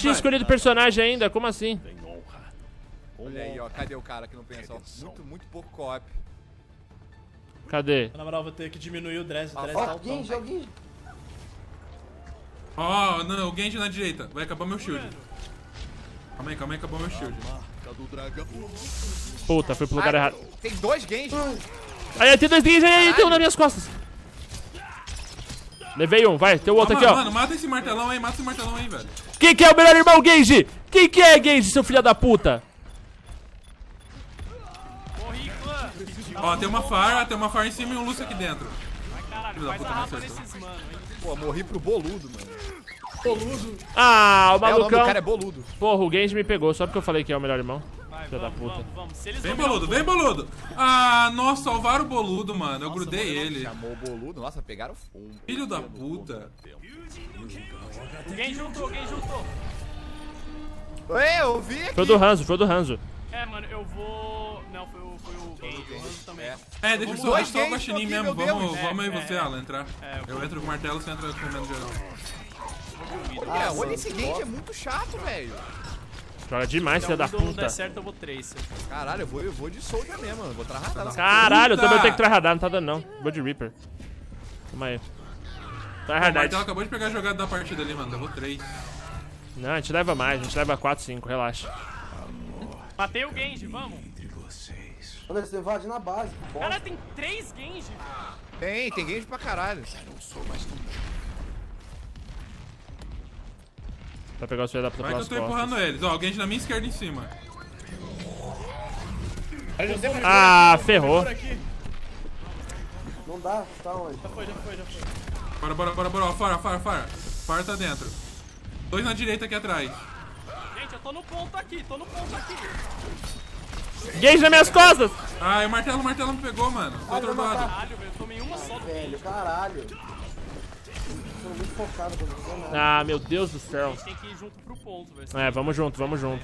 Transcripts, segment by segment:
tinha escolhido o personagem ainda, como assim? Olha aí, ó, cadê o cara que não pensa? Muito pouco co-op. Cadê? Na moral, vou ter que diminuir o Dress. O Dress tá Ó, altão. Genji. Ó, não, o Genji na direita. Vai acabar meu shield. Calma aí, acabou meu shield. Puta, fui pro lugar errado. Tem dois Genji. Aí, tem dois Genji aí, tem um nas minhas costas. Levei um, vai, tem o outro aqui, ó. Mano, mata esse martelão aí, velho. Quem que é o melhor irmão, Genji? Quem que é, Genji, seu filho da puta? Morri, clã. Ó, tem uma Far em cima e um Lúcio aqui dentro. Ai, caralho, Filho da faz puta, a me rapa acertou. nesses mano, hein. Pô, morri pro boludo, mano. Ah, o O nome do malucão. cara é boludo. Porra, o Genji me pegou, só porque eu falei que é o melhor irmão. Vai, Filho da vamos, puta. vamos. Se eles Vem, dominam boludo, o vem, boludo. Ah, nossa, salvaram o boludo, mano. Eu grudei ele. Chamou o boludo. Nossa, pegaram um. Filho da puta. Quem juntou? Ei, eu vi aqui. Foi o do Hanzo. É, mano, eu vou... Não, foi o Genji, o Hanzo também. É, deixa eu Dois só o Genji guaxinim aqui, mesmo. meu Vamos Deus. aí você, Alan, entrar. eu Eu entro com o martelo, você entra com o menos geral. Olha esse Genji, é muito chato, velho. Joga demais, filho da Se não der puta. certo, eu vou Tracer. Caralho, eu vou de soldier mesmo, mano. Vou tryhardar nessa Caralho, eu Puta. também tenho que tryhardar, não tá dando não. Vou de Reaper. Calma aí. O Tryhardar. martelo acabou de pegar a jogada da partida ali, mano. Levou 3. Não, a gente leva mais, a gente leva 4, 5, relaxa. Matei o Genji, vamos. Olha, você invade na base. Que bosta. Cara, tem 3 Genji. Tem Genji pra caralho. Vai pegar o filho da puta Vai que eu pelas tô costas. empurrando eles. Ó, o Genji na minha esquerda em cima. Ah, ferrou. Não dá, tá onde? Já foi. Bora. Ó, Far. Far tá dentro. 2 na direita aqui atrás. Gente, eu tô no ponto aqui. Genji nas minhas costas! Ah, o martelo me pegou, mano. Do outro lado. Caralho, velho, eu tomei uma só do Velho, Genji. caralho. Tô muito focado, tô não fazendo nada. Ah, meu Deus do céu. A gente tem que ir junto pro ponto, velho. É, vamos junto.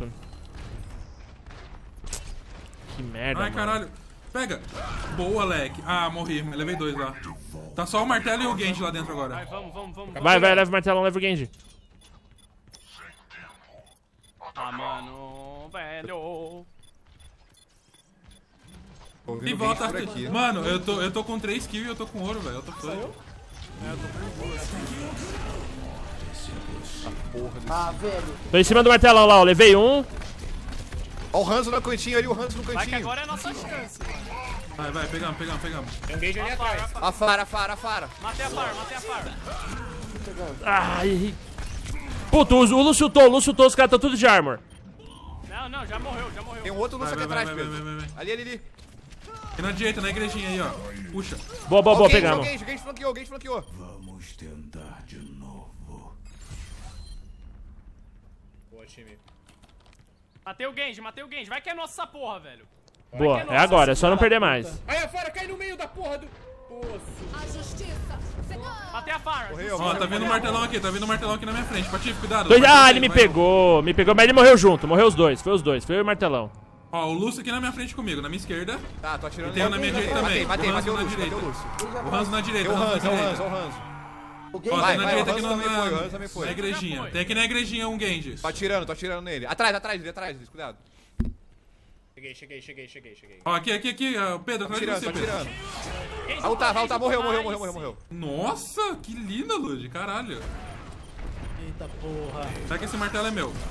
Que merda, Ai, mano. caralho. Pega. Boa, Leque. Ah, morri. Levei 2 lá. Tá só o martelo e o Genji lá dentro agora. Vai, vamos. Vai, leva o martelão, leva o Genji. Ah, mano, velho. E volta aqui. Mano, eu tô com 3 kills e eu tô com ouro, velho. Eu tô foda. Ah, velho. Tô em cima do martelão lá, ó. Levei um. Ó o Hanzo no cantinho ali, o Hanzo no Vai que cantinho. agora é a nossa chance. Vai, pegamos. Tem um Genji ali atrás. A Fara. Matei a Far. Ai. Puta, o Lúcio Tô, os caras estão tudo de armor. Não, já morreu. Tem um outro Lúcio aqui Vai, atrás, Pedro. vai. Ali. E na direita, na igrejinha aí, ó. Puxa. Boa, Ó, o Genji, pegamos. O Genji flanqueou. Boa, time. Matei o Genji. Vai que é nossa essa porra, velho. Boa, é agora, é só não perder mais. Aí a Fara cai no meio da porra do poço. A justiça. Matei a Far. Ó, tá vindo o martelão aqui na minha frente. Patife, cuidado. Ah, ele me pegou, mas ele morreu junto, morreu os dois, foi eu e o martelão. Ó, o Lúcio aqui na minha frente comigo, na minha esquerda. Tá, tô atirando E tem um na minha direita também. Matei O Hanzo o na Lúcio, direita. matei o Lúcio. O Hanzo na direita, Tem o o Hanzo Hanzo, na é o direita. Hanzo. O Ó, Genji tem Vai, na vai, direita o aqui Hanzo também foi, o Hanzo na também foi. igrejinha. Tem aqui na igrejinha um Genji. Tô atirando nele. Atrás, cuidado. Cheguei. Ó, aqui, ó, Pedro, Tô atrás de atirando, você, tô Pedro. atirando. Vai ultar, morreu. Nossa, que linda, Lud, caralho. Eita porra. Será que esse martelo é meu?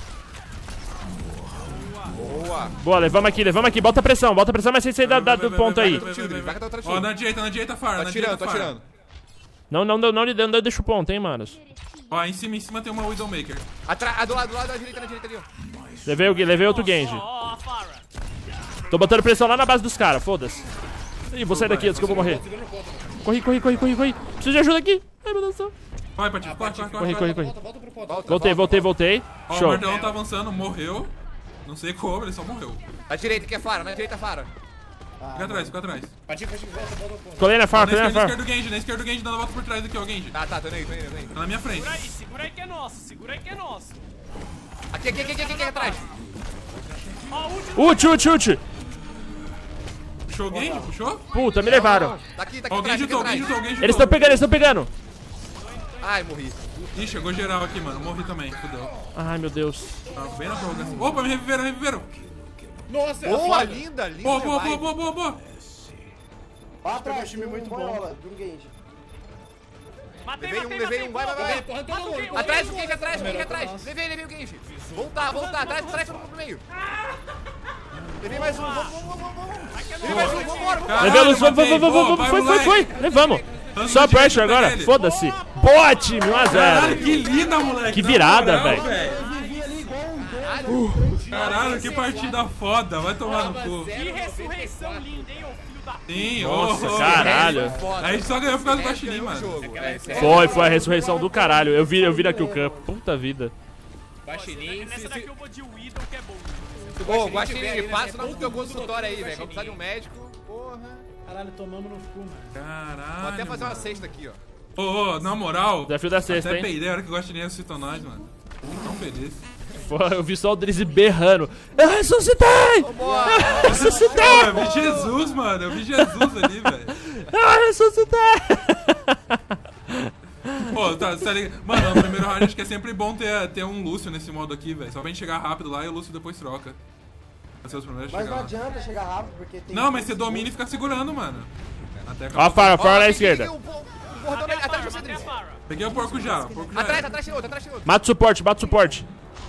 Boa. Boa, levamos aqui, bota pressão, mas sem sair do ponto aí. Vai que eu tô Ó, na direita, Far, na direita, Tô Far. atirando. Não deixa o ponto, hein, manos. Ó, em cima tem uma Widowmaker. Do lado da direita ali, ó. Levei outro Genji. Ó, a Fara. Tô botando pressão lá na base dos caras, foda-se. Ih, vou sair daqui antes que eu vou morrer. Corri. Preciso de ajuda aqui. Ai, meu Deus do céu. Vai, Patife, corre. Corri. Volta pro ponto. Voltei. Ó, o Show. martelão tá avançando, morreu. Não sei como, ele só morreu. Na direita que é Fara, Fara. Fica atrás. Patife, volta pro ponto. Colei na far. Na esquerda do Genji, dando a volta por trás aqui, ó, Genji. Tá, tô indo. Tá na minha frente. Segura aí que é nosso. Aqui atrás. Ó, o último. Ult. Puxou o Genji? Puxou? Puta, me levaram. Tá aqui Ó, o atrás, Genji aqui atrás. lutou, o Genji Eles estão pegando. Ai, morri. Ih, chegou geral aqui, mano. Morri também, fudeu. Ai, meu Deus. Tava bem na prorrogação. Opa, me reviveram. Nossa, Boa, linda, linda. Boa. Ó, atrás, time tem muito boiola, de um Genji. Matei, Levei um, vai. Porra, todo mundo. Atrás, o Genji atrás. Levei o Genji. Voltar, atrás, todo mundo pro meio. Levei mais um, vamos. Levei mais um, vambora. Levamos, matei. vamos. Vai, Foi. moleque. Levamos. Vamos Só no time pressure agora. dele. Foda-se. Boa, time. 1 a Caralho, 0. que linda, moleque. Que na virada, moral, velho. Eu vivi ali igual um doido. Caralho, que partida foda. Vai tomar no cu. Que ressurreição linda, hein, ô filho da... Sim, Nossa, ô. caralho. A gente só ganhou por causa do Guaxinim, mano. Foi a ressurreição do caralho. Eu vi aqui o campo. Puta vida. Guaxinim, Nessa daqui eu vou de Widow, que é bom. Ô, Guaxinim, passa o nome do teu consultório aí, velho. Vamos precisar de um médico. Porra. Caralho, tomamos no cu, mano. Caralho. Vou até fazer uma mano. cesta aqui, ó. Ô, na moral. Desafio da sexta, Até hein? peidei a hora que o Guaxinim ressuscitou nós, mano. Tão feliz. Eu vi só o Drizzy berrando. Eu ressuscitei! Eu ressuscitei! Pô, eu vi Jesus, mano. Eu vi Jesus ali, velho. Eu ressuscitei! Pô, tá ligado? Mano, no primeiro round acho que é sempre bom ter um Lúcio nesse modo aqui, velho. Só pra gente chegar rápido lá e o Lúcio depois troca. Vai ser os primeiros a Mas chegar não lá. adianta chegar rápido, porque tem... Não, mas você domina e fica segurando, mano. Até Ó a Fara Ó, na tem esquerda. o bordão Matei a atrás Farah, de você, matei a Drizzy. Farah. Peguei o porco já. O porco já Atrás, era. atrás tem outro. Bate o suporte.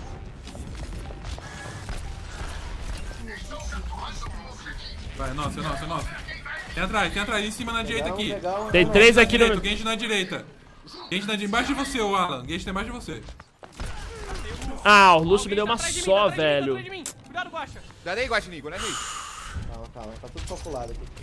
Vai, nossa. Tem atrás, em cima na direita aqui. Tem 3 aqui Direito, no... Genji na direita. Genji na direita, embaixo de você, ô Alan. Genji tá embaixo de você. Ah, o Lúcio me deu uma Atrás de mim, só, atrás de mim, velho. atrás de mim. Cuidado, Guaxa. Já dei, Guaxinim, né, Ney? Calma, tá tudo calculado aqui.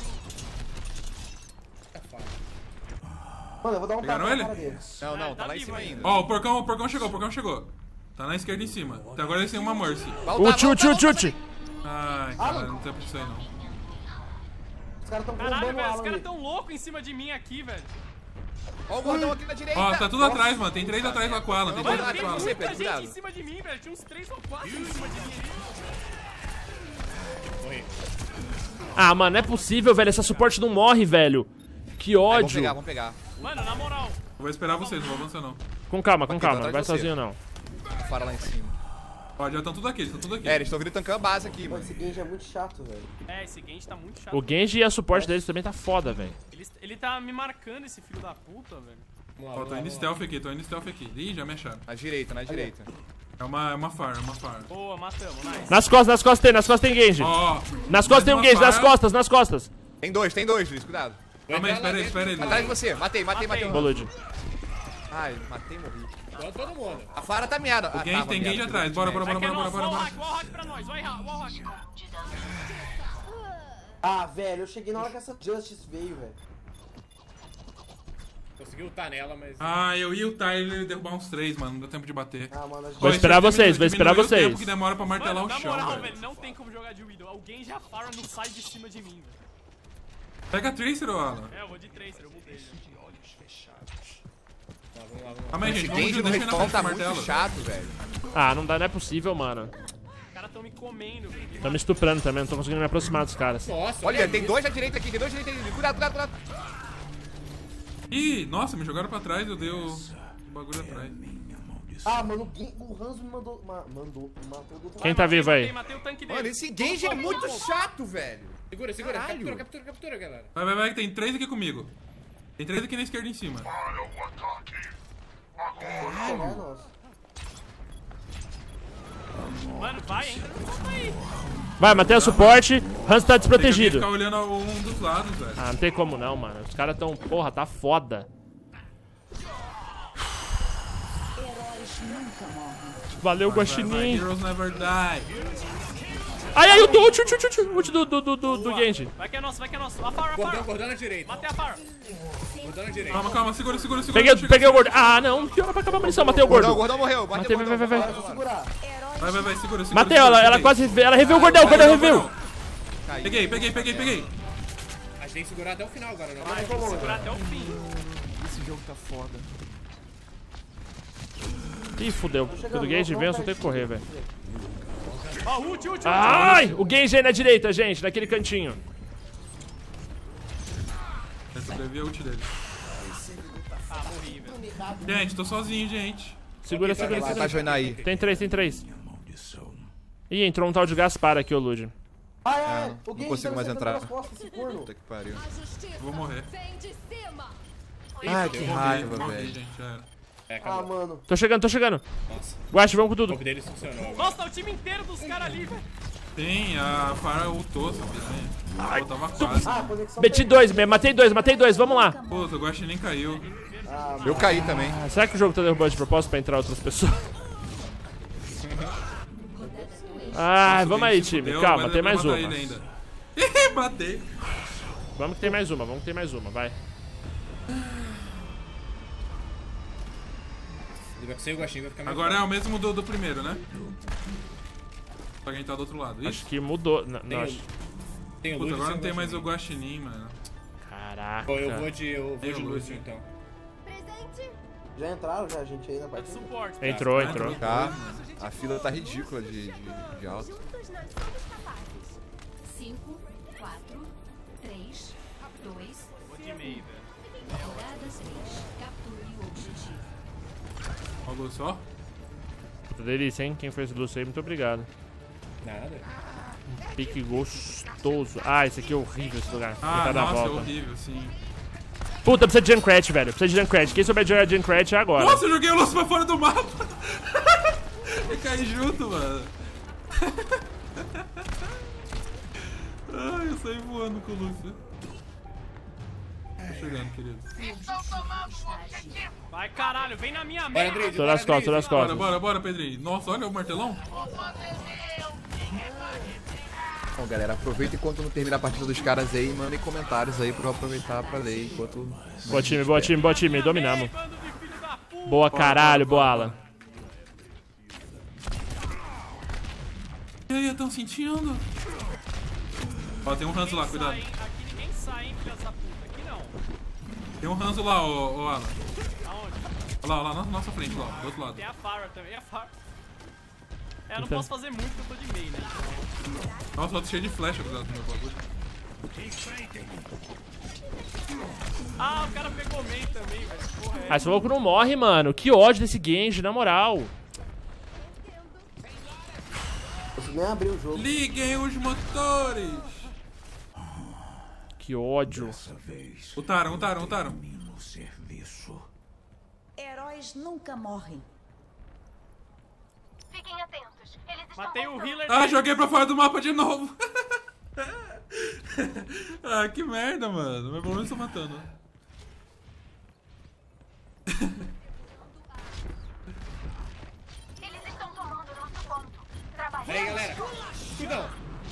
Mano, eu vou dar um tapa Pegaram na ele? cara dele. Não, tá tá lá em vivo cima ainda. ainda. Ó, o porcão chegou. Tá na esquerda em cima. Até agora eles têm uma Mercy. Chute. Ai, cara, não tem pra isso aí não. Os caras tão Caralho, combando o velho, os Alan caras ali. tão loucos em cima de mim aqui, velho. Ó o gordão aqui na direita. Ó, tá tudo atrás, mano. Tem 3 atrás lá com o Alan. Tem 3 Mano, atrás tem com o Alan. você, muita Pedro, gente cuidado. em cima de mim, velho. Tinha uns 3 ou 4 em cima de mim ali. Ah, mano, não é possível, velho. Essa suporte não morre, velho. Que ódio. Vamos pegar. Mano, na moral. Eu vou esperar vocês, não vou avançar não. Com calma. atrás Não de vai você. sozinho, não. Fora lá em cima. Ó, já estão tudo aqui, É, eles estão vindo tancando a base aqui, Mano, mano. esse Genji é muito chato, velho. É, esse Genji tá muito chato. O Genji e a suporte deles também tá foda, velho. Ele tá me marcando, esse filho da puta, velho. Ó, tô indo stealth aqui. Ih, já me acharam. Na direita. É uma farm. Boa, matamos, nice. Nas costas tem Genji. Ó, Nas costas tem um Genji, nas costas. Tem dois, Luiz, cuidado. calma aí, espera aí. Atrás de você. Matei. Bolude. Ai, matei e morri. Bota todo mundo. A Fara tá meada. O Genji tem Genji atrás. Bora. Vai que é nosso, wall hack pra nós. Wall hack. Ah, velho, eu cheguei na hora que essa Justice veio, velho. Conseguiu ultar nela, mas... Ah, eu ia o Tyler e derrubar uns 3, mano. Não deu tempo de bater. Ah, mano, a gente... Vou esperar vocês, Diminui o tempo que demora pra martelar Mano, o na chão, moral, velho. velho, não tem como jogar de Widow. Alguém já Farah não sai de cima de mim, velho. Pega a Tracer, ô Alan. É, eu vou de Tracer, eu mudei. Vamos lá. Calma aí, gente. Esse Genji no Deixa eu ir na respawn frente tá do muito martelo. chato, velho. Ah, não é possível, mano. Os caras tão me comendo, velho. Tá me estuprando também, não tô conseguindo me aproximar dos caras. Nossa, Olha, tem dois na direita aqui, Cuidado. Ih, nossa, me jogaram pra trás, eu dei o bagulho atrás. Ah, mano, o Hanzo me mandou... me matou do outro Quem tá vivo aí? Matei o tanque dele. Mano, esse Genji é muito chato, velho. Segura. Caralho. Captura, galera. Vai, que tem 3 aqui comigo. Tem 3 aqui na esquerda em cima. É, nossa. Mano, vai, entra no ponto aí. Vai, matei o suporte. Hans tá Tem que desprotegido. ficar olhando um dos lados, velho. Ah, não tem como não, mano. Os caras tão... Porra, tá foda. Valeu, Guaxinim. Heroes never die. Ai, o ult do Genji. Vai que é nosso. A Farah. Gordão na direita. Matei a Farah. Gordão na direita. Calma, segura. Peguei o gordo. Ah, não. Pior pra acabar a munição. Matei o gordo. O gordão morreu. Matei, vai. Vou segurar. Vai, segura. Matei ela. Ela quase... Ela reviveu o gordão. O gordão reviveu. Peguei. A gente tem que segurar até o final agora, não vai? Segurar até o fim. Esse jogo tá foda. Ih, fudeu. Quando o Genji vem, eu só tenho que correr, velho. Ó, ult. Ai! O Genji aí na direita, gente. Naquele cantinho. Eu sobrevivi a ult dele. Ah, morri, velho. Gente, tô sozinho, gente. Segura, segura, Vai segura. joinar aí. Tem 3, tem 3. Ih, entrou um tal de Gaspar aqui, ô Lud. Ah, é. não O Genji consigo tá mais sentando entrar. nas costas, esse corno. Puta que pariu. Vou morrer. Ai, que Morri, raiva, morri, velho. gente, já era. É, Ah, acabou. mano. Tô chegando, tô chegando. Nossa, Guache, vamos com o tudo. golpe deles funcionou. agora. Nossa, tá o time inteiro dos caras ali, velho. Tem, a Farah ultou essa piranha. Pô, tava quase. Ah, conexão. Meti 2, matei 2, vamos lá. Puta, o Guaxinim caiu. Eu caí também. Ah, será que o jogo tá derrubando de propósito pra entrar outras pessoas? Ah, vamos aí, time. Fudeu, Calma, vai tem mais matar uma. ele ainda. Ih, matei. Vamos que tem mais uma, vai. Ele vai conseguir o Guaxinim, vai ficar mais Agora é o mesmo do primeiro, né? Só que a gente tá do outro lado. Acho Isso. que mudou. Não, Tem acho... Tem o Puta, Lúcio agora e não tem o mais o Guaxinim. Guaxinim, mano. Caraca. Pô, eu vou de Tem o Lúcio, Lúcio. então. Já entraram, já, a gente aí na partida. Suporte. Entrou, entrou. Tá. A fila tá ridícula de alta. Juntos nós somos capazes. 5, 4, 3, 2, Vou de meio, velho. temporada 6. Capture o objetivo. Ó o Lúcio, ó. Puta delícia, hein? Quem fez o Lúcio aí, muito obrigado. Nada. Pique gostoso. Ah, esse aqui é horrível, esse lugar. Ah, Tentar dar a nossa, é volta. horrível, sim. Puta, precisa de Junkrat, velho. Precisa de Junkrat. Quem souber jogar Junkrat é agora. Nossa, eu joguei o Lúcio pra fora do mapa. Eu caí junto, mano. Ai, eu saí voando com o Lúcio. Tô chegando, querido. Vai, caralho, vem na minha Bora, merda. Andrei. Tô nas costas, tô nas Bora, costas. bora, bora, Pedrinho. Nossa, olha o martelão. Bom, galera, aproveita enquanto não termina a partida dos caras aí, mandem comentários aí pra eu aproveitar pra ler enquanto... Boa time, boa time, boa time. Dominamos. Bando de filho da puta. Boa caralho, boa Alan. E aí, tão sentindo? Ó, tem um Hanzo lá, cuidado. Aqui ninguém sai, hein, filha da puta. Aqui não. Tem um Hanzo lá, ô Alan. Aonde? Olha lá, na nossa frente, lá, do outro lado. Tem a Farah também, a Farah. É, eu não Então. posso fazer muito porque eu tô de meio, né? Nossa, eu tô cheio de flecha do meu bagulho. Ah, o cara pegou meio também, velho. Porra, é. Ah, esse louco não morre, mano. Que ódio desse Genji, na moral. Consegui nem abrir o jogo. Liguem os motores! Que ódio. Utaram. Heróis nunca morrem. Fiquem atentos. Eles estão Matei o voltando. healer Ah, dele. joguei pra fora do mapa de novo! Ah, que merda, mano. Mas pelo menos tô matando. Eles estão tomando nosso ponto. Trabalhando. Pera aí, galera. Cuidado.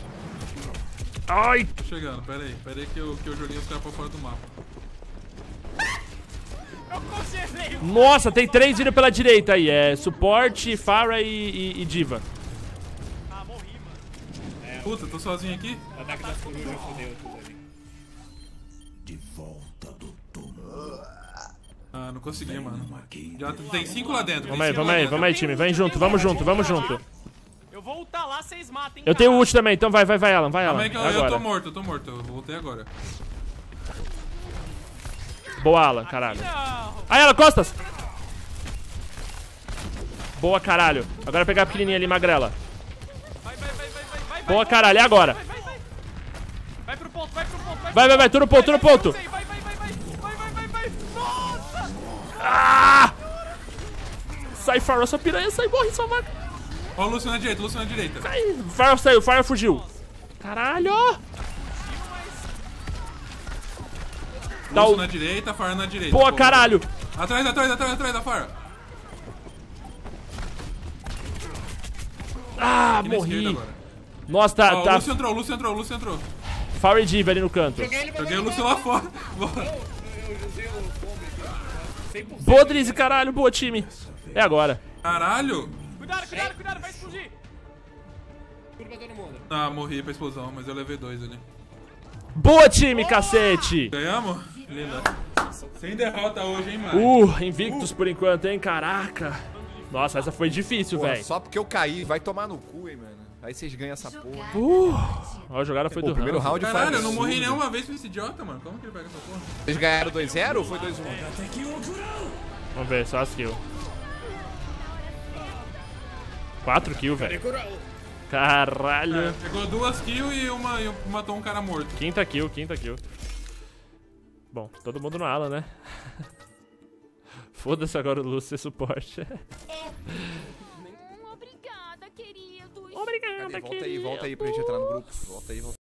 Ai. Tô chegando, pera aí que eu joguei os caras pra fora do mapa. Eu congelei. Nossa, tem 3 vindo pela direita aí. É suporte, Farah e Diva. Ah, morri, mano. Puta, tô sozinho aqui? O ataque das corujas fodeu tudo ali. Ah, não consegui, mano. Já tem 5 lá dentro. Vamos aí, time. Vem junto, vamos junto. Eu vou ultar lá, vocês matem. Eu tenho ult também, então vai, Alan, vai, Calma Alan. aí que eu tô morto. Eu voltei agora. Boa, Alan, caralho. Não. Aí, Alan, costas. Boa, caralho. Agora pegar a pequenininha ali, magrela. Vai. Boa, caralho, é agora. Vai pro ponto. Vai, tô no ponto. Vai. Nossa! Ah! Sai, Farah, sua piranha, sai, morre, só vai. Ó o Lúcio na direita. Ai, Farah saiu, Farah fugiu. Caralho. Dá Lúcio o... na direita, Farah na direita. Boa, Pô, caralho. Atrás da Farah. Ah, Aqui na esquerda morri. agora. Nossa, Ó, o tá. Lúcio entrou. Farah e Diva ali no canto. Joguei o Lúcio lá fora. Bora. Eu usei o combo aqui. 100%. Boa, Drizzy, caralho, boa, time. É agora. Caralho. Cuidado, vai explodir. Tudo pra todo mundo. Ah, morri pra explosão, mas eu levei 2 ali. Boa, time, cacete. Ganhamos? Linda. Sem derrota hoje, hein, mano? Invictus por enquanto, hein, caraca. Nossa, essa foi difícil, Pô, velho. só porque eu caí, vai tomar no cu, hein, mano. Aí vocês ganham essa porra. Ó, a jogada foi Pô, do o primeiro Hanzo. round foi Caralho, eu não absurdo. morri nenhuma vez com esse idiota, mano. Como que ele pega essa porra? Vocês ganharam 2-0 ou foi 2-1? Vamos ver, só as kills. 4 kills, velho. Caralho. Pegou 2 kills e matou um cara morto. Quinta kill. Bom, todo mundo no ala, né? Foda-se agora o Lúcio ser suporte. Obrigada, queridos. Obrigada, Cadê? Volta aí pra gente entrar no grupo. Volta aí.